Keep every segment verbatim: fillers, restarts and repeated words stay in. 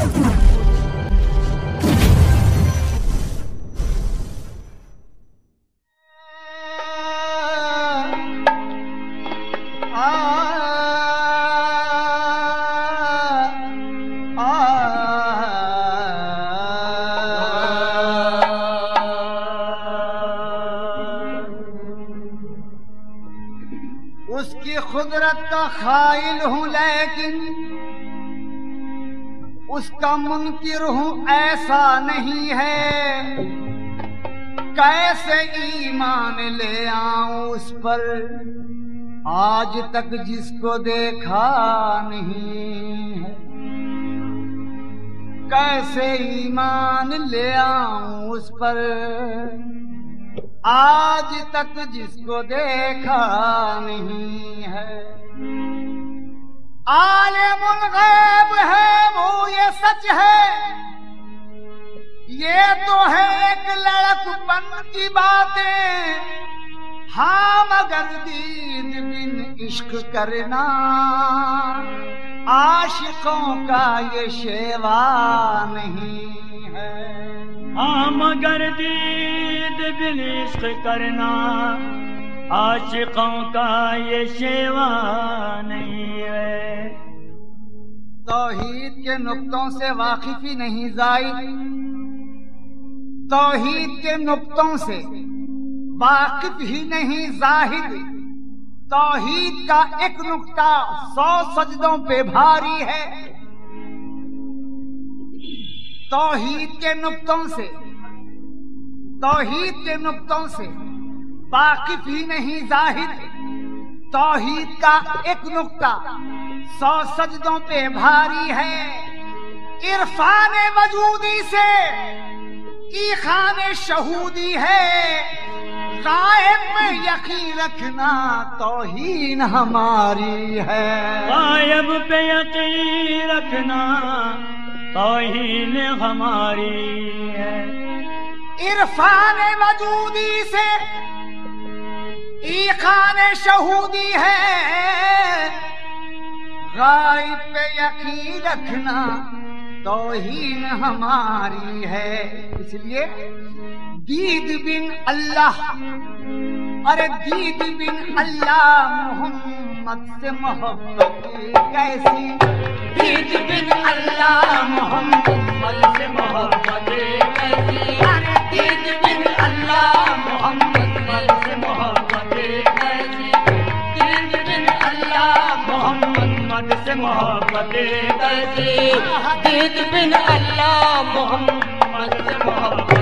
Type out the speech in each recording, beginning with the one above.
उसकी खुदरत का खाइल हूं लेकिन उसका मुनकिर हूं ऐसा नहीं है। कैसे ईमान ले आऊं उस पर आज तक जिसको देखा नहीं है। कैसे ईमान ले आऊं उस पर आज तक जिसको देखा नहीं है। आलिमुल गैब है वो ये सच है, ये तो है एक लड़कपन की बातें। हाँ मगर दीन बिन इश्क करना आशिकों का ये शेवा नहीं है। हाँ मगर दीद बिन इश्क करना आशिकों का ये शेवा नहीं है। तौहीद के नुक्तों से वाकिफ ही नहीं जाहिद, तौहीद के नुक्तों से वाकिफ ही नहीं जाहिद। तौहीद का एक नुक्ता सौ सजदों पे भारी है। तौहीद के नुक्तों से तौहीद के नुक्तों से वाकिफ ही नहीं जाहिद। तौहीद का एक नुक्ता सौ सजदों पे भारी है। इरफान वजूदी से ईखान शहूदी है। गायब में यकीन रखना तौहीन हमारी है। गायब पे यकीन रखना तौहीन हमारी है। इरफान वजूदी से ईखान शहूदी है। गायब पे यकीन रखना तौहीन हमारी है। इसलिए दीद बिन अल्लाह, अरे दीद बिन अल्लाह मोहम्मद से मोहब्बत कैसी। दीद बिन अल्लाह मोहम्मद से मोहब्बत कैसी। अरे दीद बिन अल्लाह मोहम्मद से मोहब्बत कैसी। दीद बिन अल्लाह मोहम्मद से मोहब्बत कैसी। दीद बिन अल्लाह मोहम्मद से मोहब्बत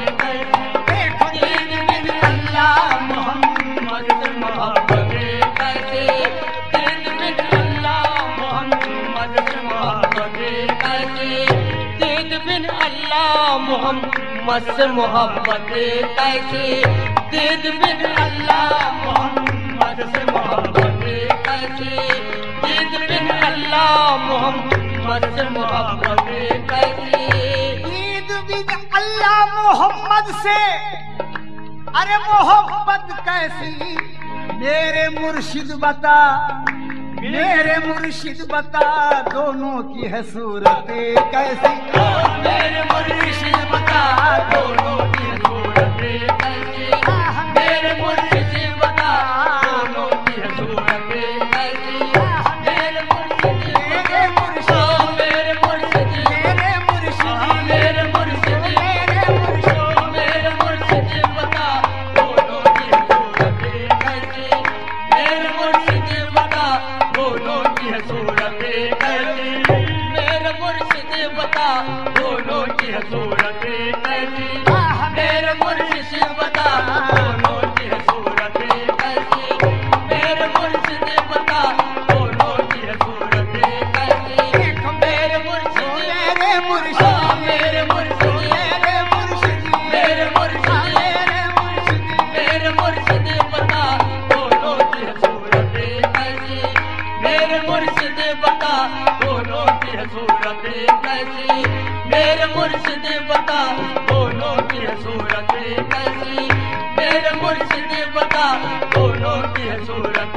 मोहम्मद से मोहब्बत कैसी। दीद बिन अल्लाह मोहम्मद से मोहब्बत कैसी। दीद बिन अल्लाह मोहम्मद से मोहब्बत कैसी। दीद बिन अल्लाह मोहम्मद से अरे मोहब्बत कैसी। मेरे मुर्शिद बता, मेरे मुर्शिद बता दोनों की है सूरत कैसी। मेरे मुर्शिद बता दोनों की है सूरत कैसी। मेरे मुर्शिद बता दोनों की है सूरत कैसी। मेरे मुर्शिद मेरे मुर्शिद मेरे मुर्शिद मेरे मुर्शिद मेरे मुर्शिद मेरे मुर्शिद मेरे मुर्शिद बता दोनों की है सूरत कैसी। मेरे मुर्शिद बता दोनों की है सूरत कैसी। मेरे मुर्शिद बता दोनों की है सूरत कैसी। मेरे मुर्शिद बता दोनों की है सूरत कैसी। मेरे मुर्शिद बता दोनों की है सूरत कैसी। मेरे मुर्शिद मेरे मुर्शिद मेरे मुर्शिद मेरे मुर्शिद मेरे मुर्शिद मेरे मुर्शिद मेरे मुर्शिद बता दोनों की है सूरत कैसी। मेरे मुर्शिद बता दोनों की है सूरत कैसी। मेरे मुर्शिद बता दोनों की है सूरत कैसी। मेरे मुर्शिद बता दोनों की है सूरत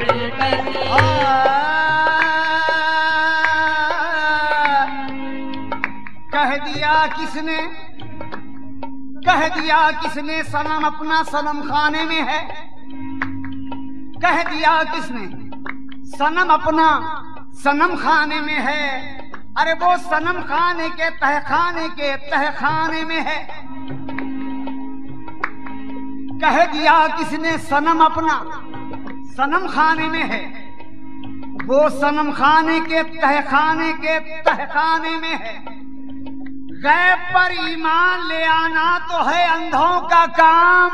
कैसी। कह दिया किसने, कह दिया किसने सनम अपना सनम खाने में है। कह दिया किसने सनम अपना सनम खाने में है। अरे वो सनम खाने के तहखाने के तहखाने में है। कह दिया किसने सनम अपना सनम खाने में है। वो सनम खाने के तहखाने के तहखाने में है। गैब पर ईमान ले आना तो है अंधों का काम।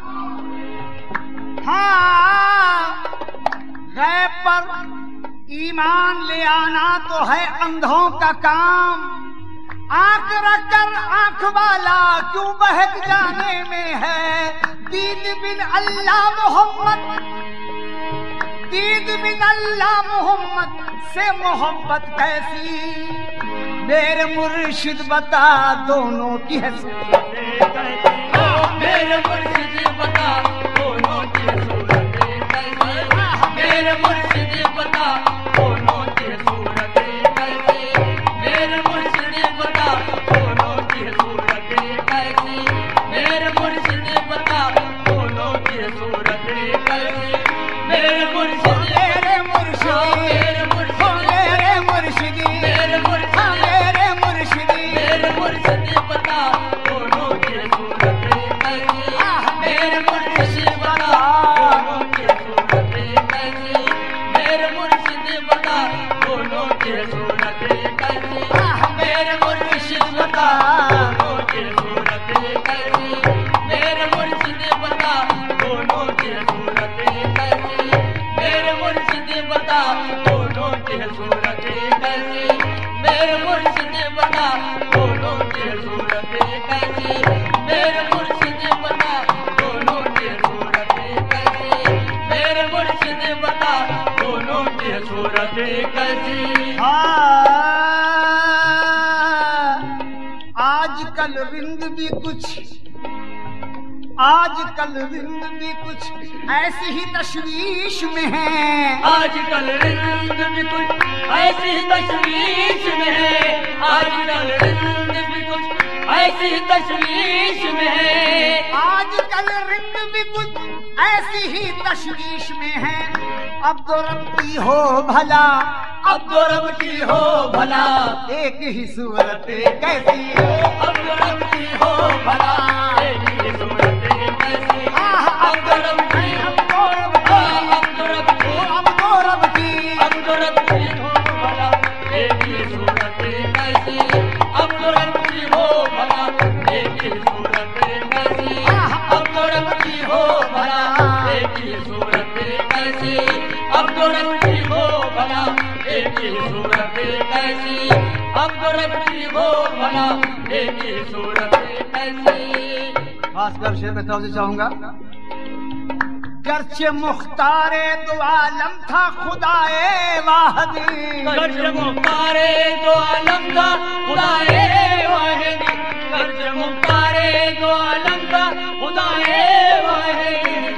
हाँ, गैब पर ईमान ले आना तो है अंधों का काम। आंख रखकर आंख वाला क्यों बहक जाने में है। दीद बिन अल्लाह मोहम्मद, दीद बिन अल्लाह मोहम्मद से मोहब्बत कैसी। मेरे मुर्शिद बता दोनों की हैसियत कैसी। मेरे मुर्शिद बता दोनों की सूरत कैसी। मेरे मुर्शिद बता दोनों की सूरत कैसी। मेरे मुर्शिद बता दोनों की सूरत कैसी। मेरे मुर्शिद बता दोनों की सूरत कैसी। मेरे मुर्शिद मेरे मुर्शिद मेरे मुर्शिद मेरे मुर्शिद मेरे मेरे मुर्शिद मुर्शिद मेरे मुर्शिद बता दोनों की सूरत कैसी। मेरे मुर्शिद बता दोनों की सूरत कैसी। मेरे मुर्शिद बता दोनों की सूरत कैसी। मेरे मुर्शिद बता दोनों की सूरत कैसी। मेरे मुर्शिद बता दोनों की सूरत कैसी। मेरे मुर्शिद बता दोनों की सूरत कैसी। मेरे मुर्शिद बता दोनों की सूरत कैसी। मेरे मुर्शिद बता दोनों की सूरत कैसी। मेरे मुर्शिद बता दोनों की सूरत कैसी। हाँ, आजकल रिंद भी कुछ, आजकल रिंद भी कुछ ऐसी ही तशवीश में है। आजकल रिंद भी कुछ ऐसी तशवीश में है। आजकल रिंद भी कुछ ऐसी तशवीश में है। आजकल रिंद भी कुछ ऐसी ही तशवीश में है। अब तो रब की हो भला, अब तो रब की हो भला। एक ही सूरत कैसी हो। अब तो रब की हो भला। एक ही सूरत कैसी। अब तो रब की अब तो रब की, अब तो रब की अब तो रब की, अब तो रब की हो भला। एक ही सूरत कैसी। अब तो रब की हो भला। एक ही सूरत कैसी। अब तो रब की हो भला। एक ही सूरत कैसी। अब तो रब की हो भला। एक ही सूरत कैसी। अब तो रब की हो भला। एक ही सूरत कैसी। खासकर शेर में तवज्जो चाहूंगा। गर्चे मुख्तारे दो आलम था खुदाए वाहिद। गर्ज मुख्तारे दो आलम था खुदाए वाहिद। गर्ज मुख्तारे दो आलम था खुदाए वाहिद।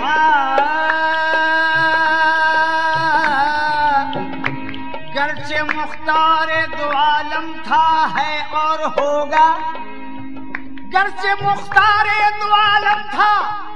गर्चे मुख्तारे दो आलम था है और होगा। गर्चे मुख्तारे दो आलम था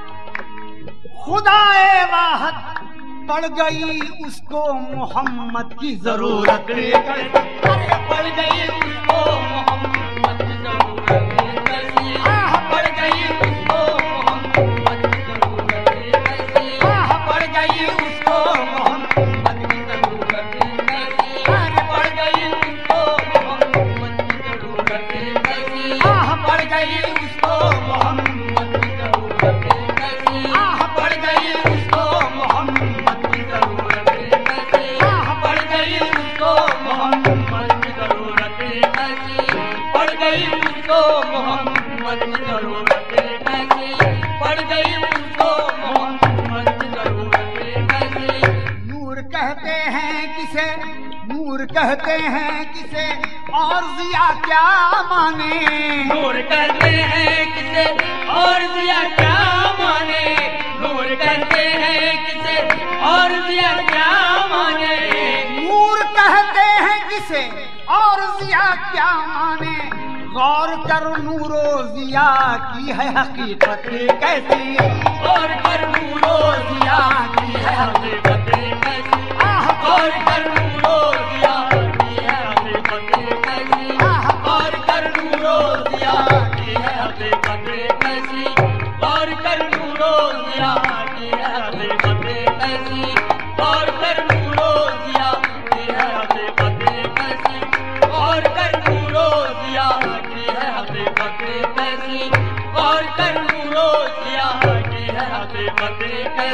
खुदाए वाहद। पड़ गई उसको मोहम्मद की जरूरत। पड़ गई उसको मोहम्मद की जरूरत कैसी। पड़ गई उसको मोहम्मद की जरूरत कैसी। पड़ गई उसको मोहम्मद की जरूरत कैसी। पड़ गई उसको मोहम्मद की जरूरत कैसी। पड़ गई उसको मोहम्मद की जरूरत कैसी। पड़ गई उसको मोहम्मद की जरूरत कैसी। पड़ गई उसको मोहम्मद की जरूरत कैसी। पड़ गई उसको मोहम्मद की जरूरत कैसी। पड़ गई उसको मोहम्मद की जरूरत कैसी। नूर कहते हैं किसे, नूर कहते हैं किसे और जिया क्या माने। नूर कहते हैं किसे और जिया क्या माने। नूर कहते हैं किसे और जिया क्या माने। नूर कहते हैं किसे और जिया क्या माने। गौर कर नूरो जिया की है हकीकत कैसी, गौर कर नूरो जिया की है हकीकत कैसी, गौर कर नूरो जिया की है हकीकत कैसी, गौर कर नूरो जिया की है हकीकत कैसी, गौर कर नूरो जिया की है हकीकत कैसी, गौर कर नूरो जिया की है हकीकत कैसी, गौर कर नूरो जिया की है हकीकत कैसी, गौर कर नूरो जिया की है हकीकत कैसी।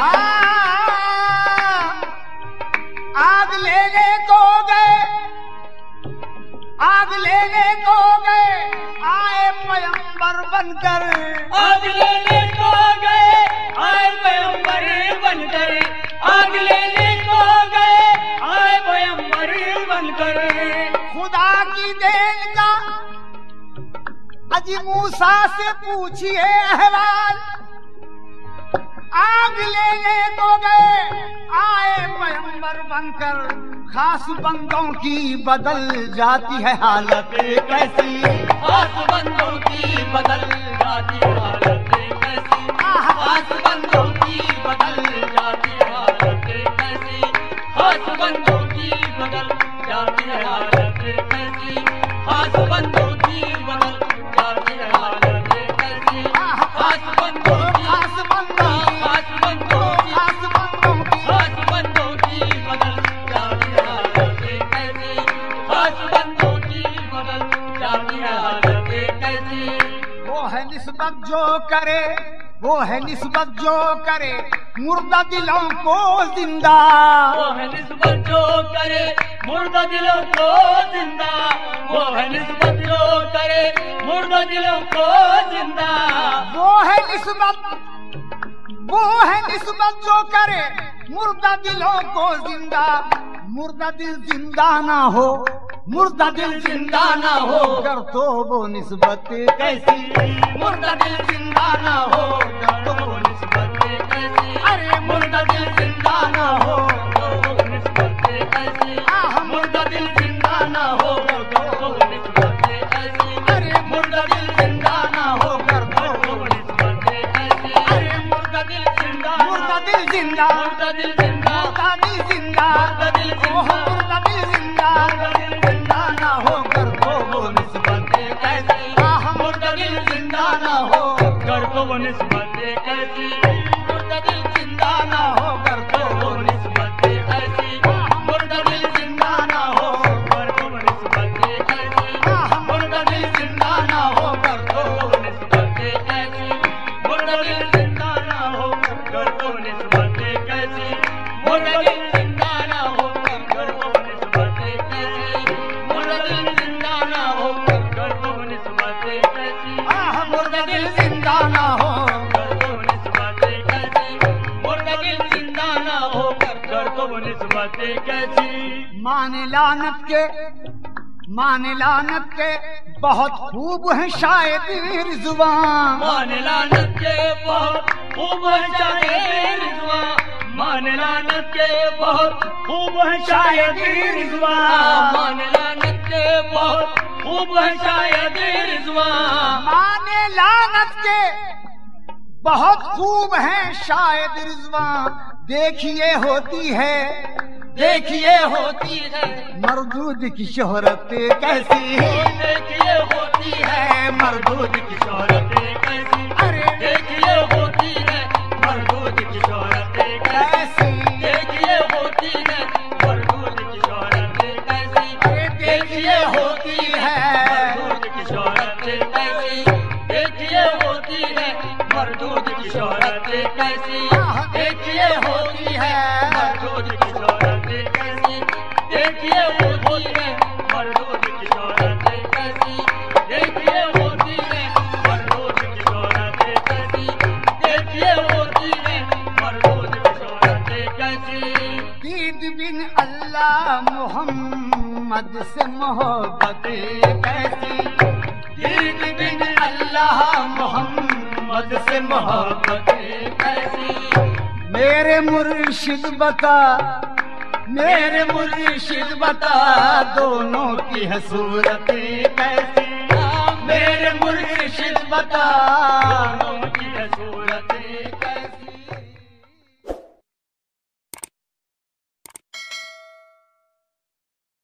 आग लेने को गए, आग लेने को गए आए पैगंबर बनकर, आग लेने को गए आए पैगंबर बनकर, आग लेने को गए आए पैगंबर बनकर, खुदा की देन का अजी मूसा से पूछिए अहवाल। आग लेने को गए आए पैगंबर बनकर, खास बंदों की बदल जाती है हालत कैसी, खास बंदों की बदल जाती हालत कैसी, खास बंदों की बदल जाती हालत कैसी, खास बंदों की बदल जाती हालत कैसी, खास बंदों की बदल जाती हालत कैसी, खास बंदों की खास बंदों खास बंदों की खास बंदों की खास बंदों की बदल जाती हालत कैसी, खास बंदों की बदल जाती हालत कैसी। वो है निस्बत जो करे, वो है निस्बत जो करे मुर्दा दिलों को जिंदा, वो है निस्बत जो करे मुर्दा दिलों को जिंदा, वो है निस्बत जो करे मुर्दा दिलों को जिंदा, वो है निस्बत वो है निस्बत जो करे मुर्दा दिलों को जिंदा। मुर्दा दिल जिंदा ना हो, मुर्दा दिल जिंदा ना हो, कर तो वो निस्बत कैसी, मुर्दा दिल जिंदा ना हो तो वो निस्बत कैसी, अरे मुर्दा दिल जिंदा ना हो तो वो निस्बत कैसी, मुर्दा दिल जिंदा ना हो तो वो निस्बत कैसी, अरे मुर्दा दिल जिंदा ना हो कर तो वो निस्बत कैसी, अरे मुर्दा दिल जिंदा मुर्दा दिल जिंदा, मुर्दा दिल जिंदा मुर्दा दिल जिंदा, मुर्दा दिल ओह जिंदा मुर्दा दिल जिंदा, मुर्दा दिल जिंदा ना हो कर तो वो निस्बत कैसी, मुर्दा दिल जिंदा ना हो कर तो वो निस्बत कैसी, मुर्दा दिल जिंदा ना हो कर तो वो निस्बत कैसी, मुर्दा दिल जिंदा ना हो कर तो वो निस्बत कैसी, मुर्दा दिल जिंदा ना हो कर तो वो निस्बत कैसी, मुर्दा दिल जिंदा ना हो कर तो वो निस्बत कैसी, मुर्दा दिल जिंदा ना हो कर तो वो निस्बत कैसी, मुर्दा दिल जिंदा ना हो कर तो वो निस्बत कैसी, आह मुर्दा दिल जिंदा ना हो, कर तो वो निस्बत कैसी, मुर्दा दिल जिंदा ना हो कर तो वो निस्बत कैसी। माने लानत के माने लानत के बहुत खूब है शायद रिज़वान, मान लानत के बहुत खूब है शायद रिज़वान, मान लानत के बहुत खूब है शायद रिज़वान, मान लानत के बहुत खूब है शायद रिज़वान, माने लानत के बहुत खूब है शायद रिज़वान। देखिए होती है, देखिए होती है मरदूद की शोहरत कैसी, देखिए होती है मरदूद की शोहरत कैसी, अरे देखिए होती है मरदूद की शोहरत कैसी, देखिए होती है मरदूद की शोहरत कैसी, अरे देखिए होती है मरदूद की शोहरत कैसी, देखिए होती है मरदूद की शोहरत कैसी, देखिए होती है मरदूद की शोहरत कैसी, देखिए होती है मरदूद की शोहरत कैसी, देखिए होती है मरदूद की शोहरत कैसी, देखिए होती है मरदूद की शोहरत कैसी। दीद बिन अल्लाह मोहम्मद से मोहब्बत कैसी, दीद बिन अल्लाह मोहम्मद से मोहब्बत कैसी, मेरे मुर्शिद बता, मेरे मुर्शिद बता दोनों की है सूरत कैसी, बता दोनों की रसूल